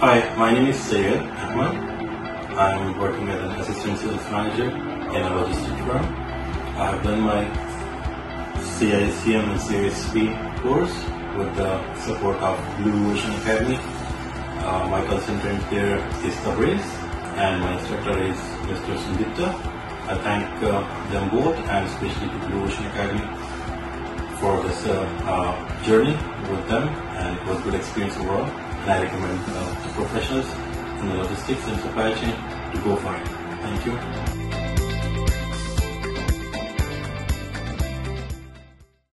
Hi, my name is Syed Ahmed. I'm working as an assistant sales manager in a logistics firm. I have done my CISCM and CISCP course with the support of Blue Ocean Academy. My consultant there is Tabriz and my instructor is Mr. Sundipta. I thank them both and especially the Blue Ocean Academy for this journey with them, and it was a good experience overall. And I recommend professionals in the logistics and supply chain to go for it. Thank you.